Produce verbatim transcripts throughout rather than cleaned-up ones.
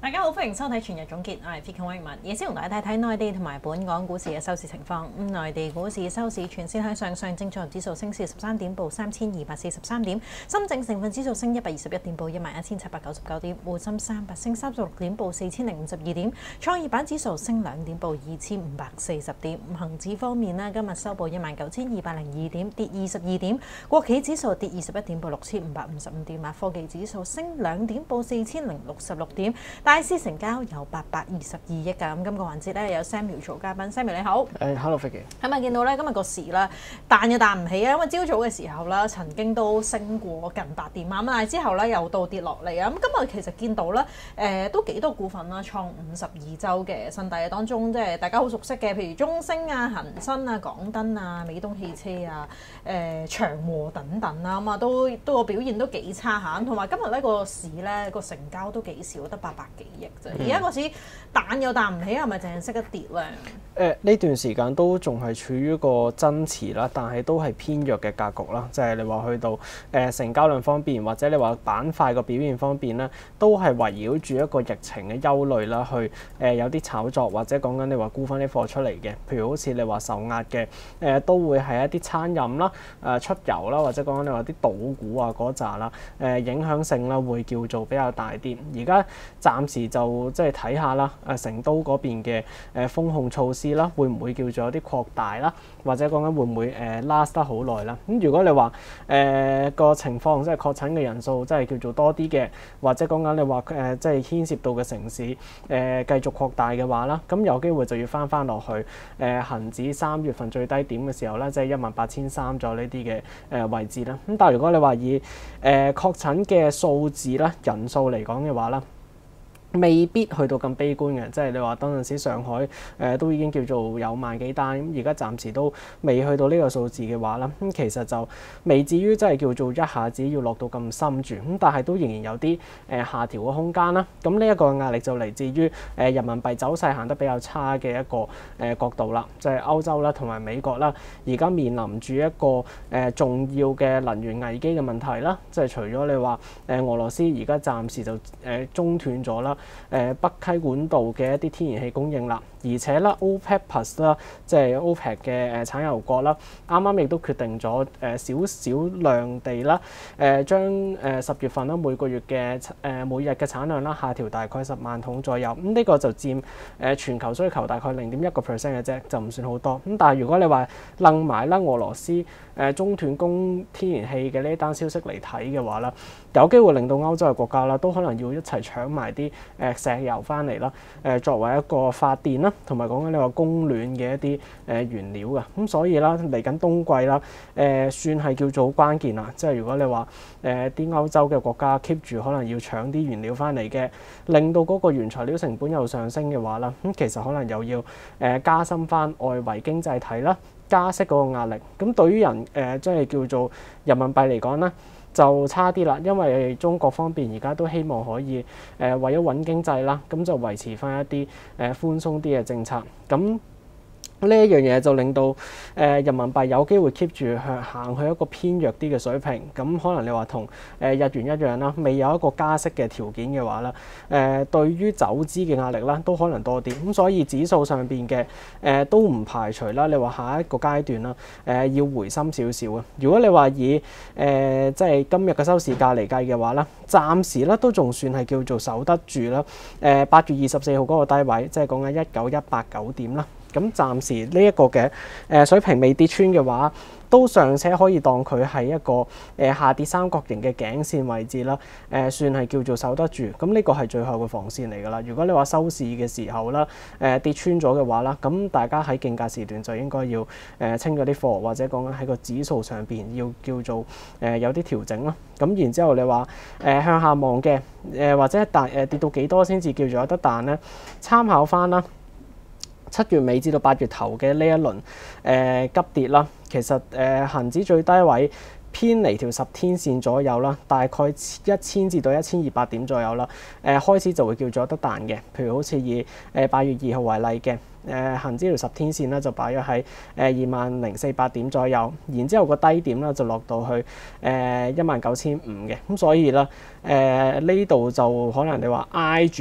大家好，歡迎收睇全日總結，我係 Vicky 威文，而先同大家睇睇內地同埋本港股市嘅收市情況。咁內地股市收市全線向上，上證綜合指數升四十三點，報三千二百四十三點；深證成分指數升一百二十一點，報一萬一千七百九十九點；滬深三百升三十六點，報四千零五十二點；創業板指數升兩點，報二千五百四十點。恒指方面呢，今日收報一萬九千二百零二點，跌二十二點；國企指數跌二十一點，報六千五百五十五點；啊，科技指數升兩點，報四千零六十六點。大市成交有八百二十二億㗎，咁今個環節咧有 Samuel 做嘉賓 ，Samuel 你好。 誒、uh,，Hello Vicky。 咁啊，見到咧今日個市啦，彈又彈唔起啊，因為朝早嘅時候啦，曾經都升過近八點啊，咁但係之後咧又倒跌落嚟啊。咁今日其實見到咧，誒、呃、都幾多股份啦，創五十二週嘅新低當中，即係大家好熟悉嘅，譬如中升啊、恒生啊、港燈啊、美東汽車啊、誒、呃、長和等等啦，咁啊都都個表現都幾差嚇，同埋今日呢個市咧個成交都幾少，得八百幾億啫。而家個市彈又彈唔起，係咪淨係識得跌咧？ 誒呢、呃、段時間都仲係處於個增持啦，但係都係偏弱嘅格局啦。即係你話去到誒、呃、成交量方面，或者你話板塊個表現方面咧，都係圍繞住一個疫情嘅憂慮啦，去誒、呃、有啲炒作，或者講緊你話沽翻啲貨出嚟嘅。譬如好似你話受壓嘅誒，都會係一啲餐飲啦、誒、呃、出遊啦，或者講緊你話啲賭股啊嗰扎啦，誒、呃、影響性啦會叫做比較大啲。而家暫時就即係睇下啦，誒成都嗰邊嘅誒封控措施啦，會唔會叫做有啲擴大啦，或者講緊會唔會誒 last 得好耐啦？咁如果你話誒個情況即係確診嘅人數即係叫做多啲嘅，或者講緊你話誒即係牽涉到嘅城市誒、呃、繼續擴大嘅話啦，咁有機會就要翻翻落去誒恆指三月份最低點嘅時候咧，即係一萬八千三咗呢啲嘅誒位置啦。咁但係如果你話以誒、呃、確診嘅數字啦、人數嚟講嘅話啦，未必去到咁悲觀嘅，即係你話當陣時上海誒、呃、都已經叫做有萬幾單，咁而家暫時都未去到呢個數字嘅話啦，咁其實就未至於真係叫做一下子要落到咁深住，咁但係都仍然有啲誒、呃、下調嘅空間啦。咁呢一個壓力就嚟自於誒、呃、人民幣走勢行得比較差嘅一個誒、呃、角度啦，就係、是、歐洲啦同埋美國啦，而家面臨住一個誒、呃、重要嘅能源危機嘅問題啦，即係除咗你話誒、呃、俄羅斯而家暫時就誒、呃、中斷咗啦。誒北溪管道嘅一啲天然氣供應啦，而且啦 OPEC Plus 啦，即係 OPEC 嘅誒產油國啦，啱啱亦都決定咗誒少少量地啦，誒將誒十月份啦每個月嘅誒每日嘅產量啦下調大概十萬桶左右，咁呢個就佔誒全球需求大概零點一個 percent 嘅啫，就唔算好多。咁但係如果你話楞埋啦俄羅斯誒中斷供天然氣嘅呢單消息嚟睇嘅話啦，有機會令到歐洲嘅國家啦都可能要一齊搶埋啲誒石油翻嚟啦，誒作為一個發電啦，同埋講緊你話供暖嘅一啲誒原料㗎，咁所以啦嚟緊冬季啦，誒算係叫做好關鍵啦。即係如果你話誒啲歐洲嘅國家 keep 住可能要搶啲原料翻嚟嘅，令到嗰個原材料成本又上升嘅話啦，咁其實可能又要誒加深翻外圍經濟體啦，加息嗰個壓力。咁對於人誒即係叫做人民幣嚟講咧，就差啲啦，因為中國方面而家都希望可以誒、呃、為咗穩經濟啦，咁就維持翻一啲誒、呃、寬鬆啲嘅政策。咁呢一樣嘢就令到誒、呃、人民幣有機會 keep 住向行去一個偏弱啲嘅水平。咁可能你話同誒日元一樣啦，未有一個加息嘅條件嘅話啦，誒、呃、對於走資嘅壓力啦都可能多啲。咁所以指數上邊嘅誒都唔排除啦。你話下一個階段啦，誒、呃、要回深少少啊。如果你話以誒、呃、即係今日嘅收市價嚟計嘅話啦，暫時咧都仲算係叫做守得住啦。誒、呃、八月二十四號嗰個低位，即係講緊一九一八九點啦。咁暫時呢一個嘅誒水平未跌穿嘅話，都尚且可以當佢係一個誒下跌三角形嘅頸線位置啦。誒算係叫做守得住。咁呢個係最後嘅防線嚟㗎啦。如果你話收市嘅時候啦，誒跌穿咗嘅話啦，咁大家喺競價時段就應該要誒清咗啲貨，或者講緊喺個指數上邊要叫做誒有啲調整啦。咁然之後你話誒向下望嘅誒或者彈誒跌到幾多先至叫做有得彈咧？參考翻啦。七月尾至到八月頭嘅呢一輪誒、呃、急跌啦，其實誒、呃、恆指最低位偏離條十天線左右啦，大概一千至到一千二百點左右啦。誒、呃、開始就會叫做有得彈嘅，譬如好似以誒八月二號為例嘅，誒、呃、恆指條十天線咧就擺咗喺誒二萬零四百點左右，然之後個低點咧就落到去誒一萬九千五嘅，咁所以咧誒呢度、呃、就可能你話挨住啦。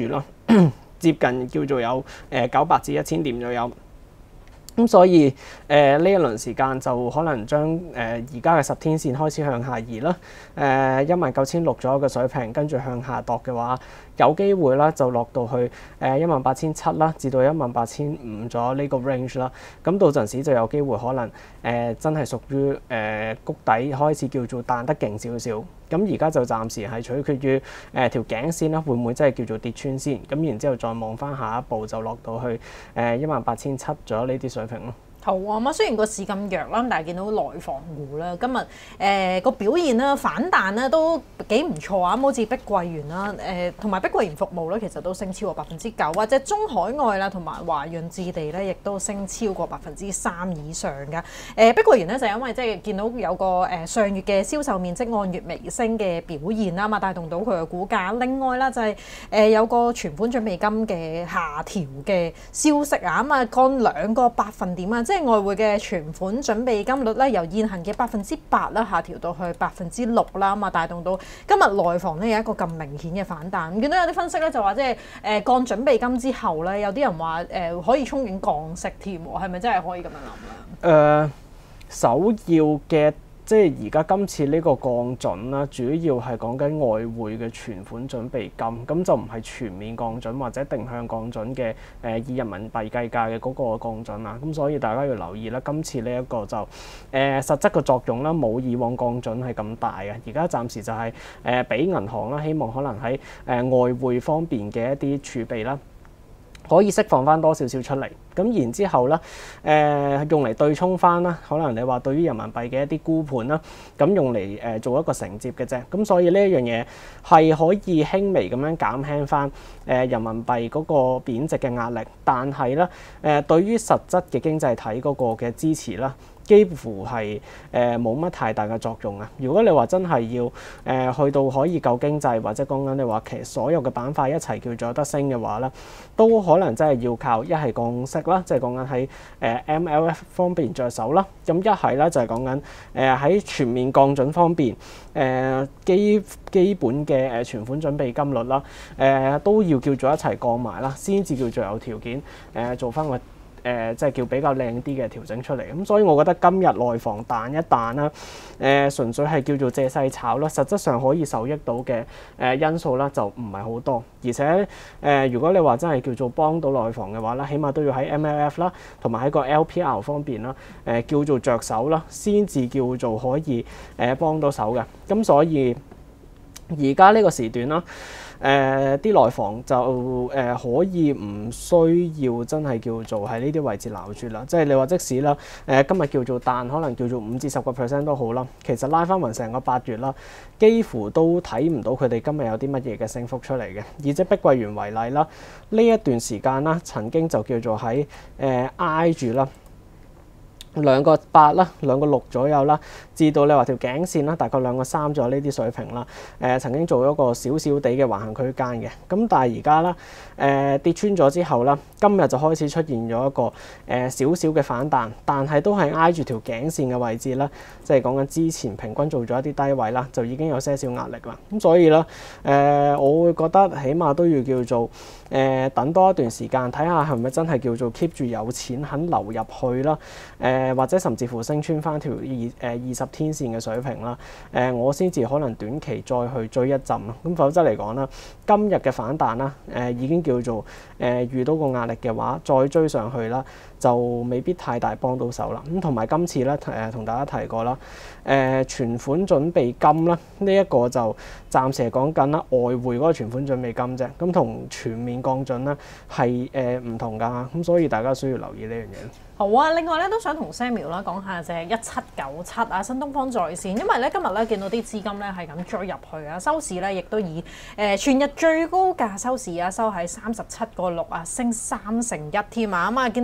接近叫做有誒九百至一千點左右。咁所以誒呢一輪時間就可能將誒而家嘅十天線開始向下移啦，誒一萬九千六左右嘅水平，跟住向下度嘅話，有機會啦就落到去誒一萬八千七啦，至到一萬八千五咗呢個 range 啦。咁到陣時就有機會可能誒、呃、真係屬於誒、呃、谷底開始叫做彈得勁少少。咁而家就暫時係取決於誒、呃、條頸線啦，會唔會真係叫做跌穿先？咁然之後再望翻下一步就落到去誒一萬八千七咗呢啲水平咯。 好啊，咁雖然個市咁弱啦，但係見到內房股啦，今日誒個表現啦、反彈咧都幾唔錯啊！好似碧桂園啦，誒同埋碧桂園服務咧，其實都升超過百分之九，或者中海外啦同埋華潤置地咧，亦都升超過百分之三以上㗎。誒、呃、碧桂園咧就因為即係見到有個誒、呃、上月嘅銷售面積按月微升嘅表現啦嘛，帶動到佢嘅股價。另外啦就係、是、誒、呃、有個存款準備金嘅下調嘅消息啊，咁啊降兩個百分點啊，即係外匯嘅存款準備金率咧，由現行嘅百分之八啦，下調到去百分之六啦，咁啊帶動到今日內房咧有一個咁明顯嘅反彈。見到有啲分析咧就話，即係誒降準備金之後咧，有啲人話誒、呃、可以憧憬降息添，係咪真係可以咁樣諗咧？誒、 呃，首要嘅。即係而家今次呢個降準啦，主要係講緊外匯嘅存款準備金，咁就唔係全面降準或者定向降準嘅誒、呃、以人民幣計價嘅嗰個降準啦。咁所以大家要留意啦，今次呢一個就誒、呃、實質嘅作用啦，冇以往降準係咁大嘅。而家暫時就係誒俾銀行啦，希望可能喺誒、呃、外匯方面嘅一啲儲備啦，可以釋放翻多少少出嚟。咁然之後咧，誒、呃、用嚟對沖翻啦，可能你話對於人民幣嘅一啲沽盤啦，咁用嚟誒、呃、做一個承接嘅啫。咁所以呢一樣嘢係可以輕微咁樣減輕翻誒人民幣嗰個貶值嘅壓力，但係咧誒對於實質嘅經濟體嗰個嘅支持啦，幾乎係誒冇乜太大嘅作用啊！如果你話真係要誒、呃、去到可以救經濟，或者講緊你話其實所有嘅板塊一齊叫做得升嘅話咧，都可能真係要靠一係降息啦，即係講緊喺誒 M L F 方面着手啦。咁一係咧就係講緊誒喺全面降準方面，誒、呃、基基本嘅誒存款準備金率啦，誒、呃、都要叫做一齊降埋啦，先至叫做有條件誒、呃、做翻個。誒、呃、即係叫比較靚啲嘅調整出嚟，咁所以我覺得今日內房彈一彈啦，誒、呃、純粹係叫做借勢炒啦，實質上可以受益到嘅誒、呃、因素啦就唔係好多，而且誒、呃、如果你話真係叫做幫到內房嘅話咧，起碼都要喺 M L F 啦，同埋喺個 L P R 方面啦，誒、呃、叫做着手啦，先至叫做可以誒、呃、幫到手嘅，咁所以而家呢個時段啦。誒啲、呃、內房就誒、呃、可以唔需要真係叫做喺呢啲位置撈住啦，即係你話即使啦誒、呃、今日叫做彈，可能叫做五至十個 percent 都好啦，其實拉翻勻成個八月啦，幾乎都睇唔到佢哋今日有啲乜嘢嘅升幅出嚟嘅。以即碧桂園為例啦，呢一段時間啦，曾經就叫做喺誒、呃、挨住啦。兩個八啦，兩個六左右啦，至到你話條頸線啦，大概兩個三左右呢啲水平啦。誒、呃、曾經做咗個少少地嘅橫行區間嘅，咁但係而家啦，誒、呃、跌穿咗之後啦，今日就開始出現咗一個誒少少嘅反彈，但係都係挨住條頸線嘅位置啦，即係講緊之前平均做咗一啲低位啦，就已經有些少壓力啦。咁所以咧，誒、呃、我會覺得起碼都要叫做誒、呃、等多一段時間，睇下係咪真係叫做 keep 住有錢肯流入去啦，誒、呃。或者甚至乎升穿翻條二誒二十天線嘅水平啦，誒、呃、我先至可能短期再去追一陣咯。咁否則嚟講啦，今日嘅反彈啦，誒、呃、已經叫做誒、呃、遇到個壓力嘅話，再追上去啦，就未必太大幫到手啦。咁同埋今次咧誒同大家提過啦，誒、呃、存款準備金啦，呢、這、一個就暫時係講緊啦外匯嗰個存款準備金啫。咁同全面降準咧係誒唔同㗎，咁所以大家需要留意呢樣嘢。 好啊，另外咧都想同 Samuel 啦講下隻一七九七啊，新東方在線，因為咧今日咧見到啲資金咧係咁追入去啊，收市咧亦都以誒、呃、全日最高價收市啊，收喺三十七個六啊，升三成一添啊，咁啊見到有啲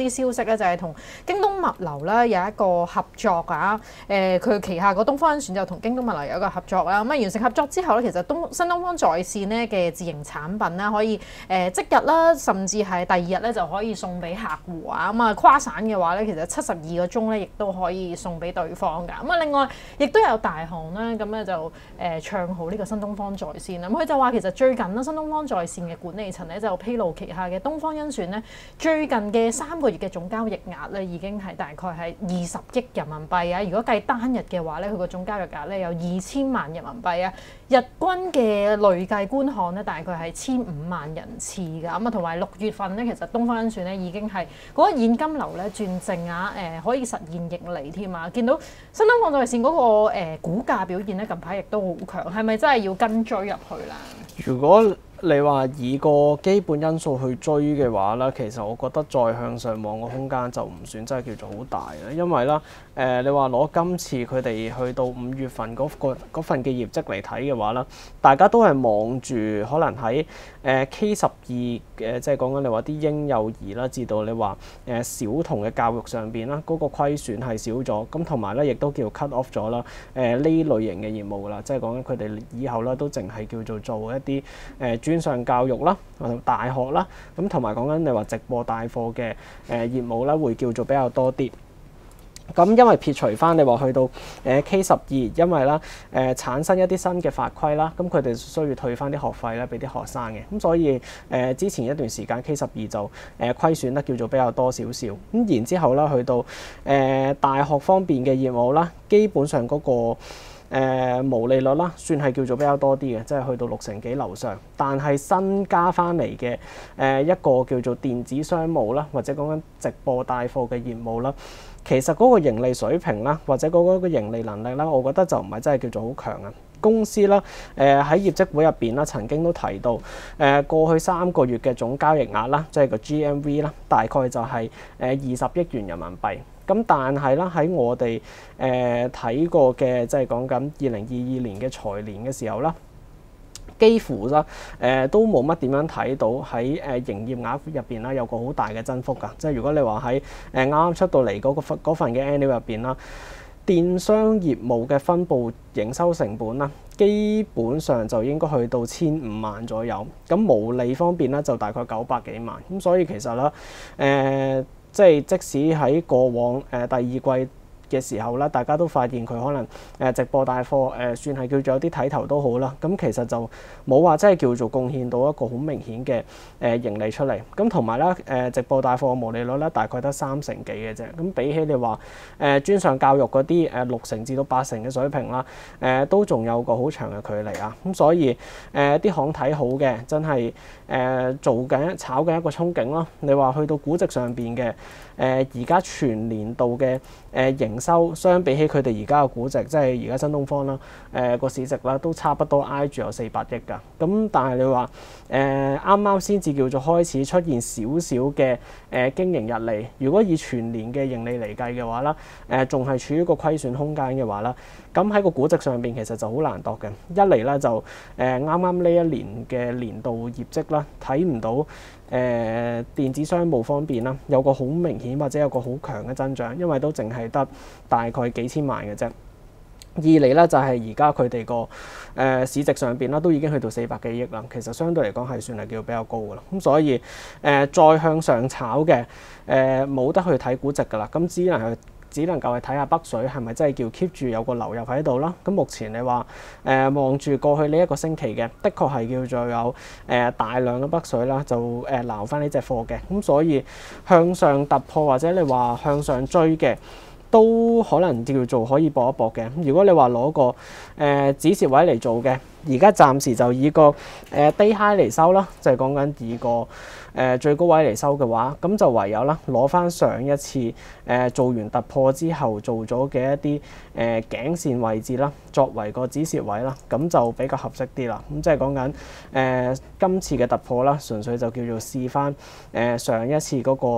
啲消息咧，就係同京東物流咧有一個合作啊。誒、呃，佢旗下個東方甄選就同京東物流有一個合作啦。咁啊，完成合作之後咧，其實東新東方在線咧嘅自營產品啦，可以誒、呃、即日啦，甚至係第二日咧就可以送俾客戶啊。咁啊，跨省嘅話咧，其實七十二個鐘咧，亦都可以送俾對方㗎。咁啊，另外亦都有大行啦，咁咧就誒、呃、唱好呢個新東方在線啦。咁佢就話其實最近啦，新東方在線嘅管理層咧就披露旗下嘅東方甄選咧，最近嘅三個月嘅總交易額咧已經係大概係二十億人民幣啊！如果計單日嘅話咧，佢個總交易額咧有二千萬人民幣啊！日均嘅累計觀看咧大概係千五萬人次㗎。咁啊，同埋六月份咧，其實東方甄選咧已經係嗰個現金流咧轉正啊！誒、呃、可以實現盈利添啊！見到新東方在線嗰、那個誒、呃、股價表現咧近排亦都好強，係咪真係要跟追入去啦？ 如果你話以個基本因素去追嘅話咧，其實我覺得再向上望嘅空間就唔算真係叫做好大啦，因為啦誒、呃，你話攞今次佢哋去到五月份嗰、那個、份嘅業績嚟睇嘅話啦，大家都係望住可能喺誒、呃、K 十二嘅，即係講緊你話啲嬰幼兒啦，至到你話誒、呃、小童嘅教育上邊啦，嗰、那個虧損係少咗，咁同埋咧亦都叫 cut off 咗啦誒呢類型嘅業務啦，即係講緊佢哋以後咧都淨係叫做做一啲誒。呃專上教育啦，或者大學啦，咁同埋講緊你話直播帶貨嘅誒業務咧，會叫做比較多啲。咁因為撇除翻你話去到誒 K 十二，因為啦誒、呃、產生一啲新嘅法規啦，咁佢哋需要退翻啲學費咧俾啲學生嘅，咁所以誒、呃、之前一段時間 K 十二就誒、呃、虧損得叫做比較多少少。咁然之後啦，去到誒、呃、大學方面嘅業務啦，基本上嗰、那個。誒、呃、毛利率啦，算係叫做比較多啲嘅，即係去到六成幾樓上。但係新加翻嚟嘅誒一個叫做電子商務啦，或者講緊直播帶貨嘅業務啦，其實嗰個盈利水平啦，或者嗰個盈利能力啦，我覺得就唔係真係叫做好強啊。公司啦，誒、呃、喺業績會入邊啦，曾經都提到誒、呃、過去三個月嘅總交易額啦，即係個 G M V 啦，大概就係誒二十億元人民幣。咁但係啦，喺我哋誒睇過嘅，即係講緊二零二二年嘅財年嘅時候啦，幾乎啦誒、呃、都冇乜點樣睇到喺誒營業額入邊啦有個好大嘅增幅㗎。即係如果你話喺誒啱啱出到嚟嗰個份嗰份嘅 annual 入邊啦，電商業務嘅分部營收成本啦，基本上就應該去到千五萬左右。咁毛利方面咧就大概九百幾萬。咁所以其實咧誒。呃即係即使喺過往誒、呃、第二季嘅時候啦，大家都發現佢可能誒直播帶貨誒、呃、算係叫做有啲睇頭都好啦。咁其實就冇話真係叫做貢獻到一個好明顯嘅誒盈利出嚟。咁同埋咧誒直播帶貨嘅毛利率咧大概得三成幾嘅啫。咁比起你話誒、呃、專上教育嗰啲誒六成至到八成嘅水平啦，誒、呃、都仲有個好長嘅距離啊。咁所以誒啲行睇好嘅，真係誒、呃、做緊炒緊一個憧憬咯。你話去到估值上邊嘅誒而家全年度嘅誒、呃、營收相比起佢哋而家嘅估值，即係而家新東方啦，誒、呃、個市值啦都差不多挨住有四百億㗎。咁但係你話誒啱啱先至叫做開始出現少少嘅誒經營溢利，如果以全年嘅盈利嚟計嘅話啦，誒仲係處於個虧損空間嘅話啦，咁喺個估值上邊其實就好難度嘅。一嚟咧就誒啱啱呢一年嘅年度業績啦，睇唔到誒、呃、電子商務方面啦有個好明顯或者有個好強嘅增長，因為都淨係得大概幾千萬嘅啫。二嚟咧就係而家佢哋個誒市值上邊啦，都已經去到四百幾億啦。其實相對嚟講係算係叫比較高噶啦。咁所以誒、呃、再向上炒嘅誒冇得去睇估值噶啦。咁只能係只能夠去睇下北水係咪真係叫 keep 住有個流入喺度啦。咁目前你話誒望住過去呢一個星期嘅，的確係叫做有誒、呃、大量嘅北水啦，就誒撈翻呢隻貨嘅。咁所以向上突破或者你話向上追嘅，都可能叫做可以搏一搏嘅。如果你話攞個誒止蝕位嚟做嘅，而家暫時就以個誒、呃、低 high 嚟收啦，就係講緊以個誒、呃、最高位嚟收嘅話，咁就唯有啦攞翻上一次誒、呃、做完突破之後做咗嘅一啲誒、呃、頸線位置啦，作為個止蝕位啦，咁就比較合適啲啦。咁即係講緊誒今次嘅突破啦，純粹就叫做試翻誒、呃、上一次嗰、那個誒、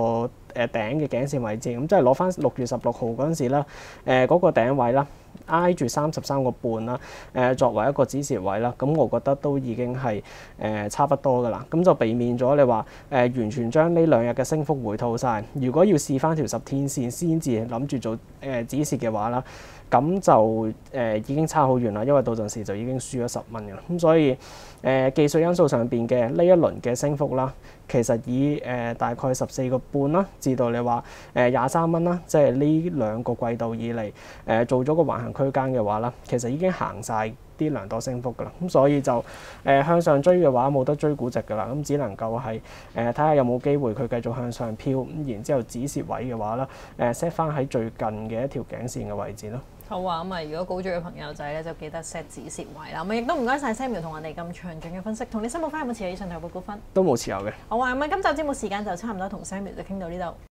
誒頂嘅頸線位置，咁即係攞翻六月十六號嗰陣時啦，誒嗰個頂位啦。挨住三十三個半啦，誒作為一個止蝕位啦，咁我覺得都已經係誒、呃、差不多噶啦，咁就避免咗你話誒、呃、完全將呢兩日嘅升幅回吐晒。如果要試翻條十天線先至諗住做誒、呃、止蝕嘅話啦，咁就誒、呃、已經差好遠啦，因為到陣時就已經輸咗十蚊嘅啦，咁所以誒、呃、技術因素上邊嘅呢一輪嘅升幅啦，其實以誒、呃、大概十四個半啦，至到你話誒廿三蚊啦，即係呢兩個季度以嚟誒、呃、做咗個橫行區間嘅話啦，其實已經行晒啲量度升幅噶啦，咁所以就誒、呃、向上追嘅話冇得追估值噶啦，咁只能夠係誒睇下有冇機會佢繼續向上飄，咁然之後止蝕位嘅話啦，誒 set 翻喺最近嘅一條頸線嘅位置咯。 好啊，咁啊，如果高追嘅朋友仔咧，就記得 set 止蝕位啦。咁亦都唔該晒 Samuel 同我哋咁詳盡嘅分析。同你新報翻有冇持有以上投報股份？ 都冇持有嘅。 好啊，咁啊，今集節目時間就差唔多，同 Samuel 就傾到呢度。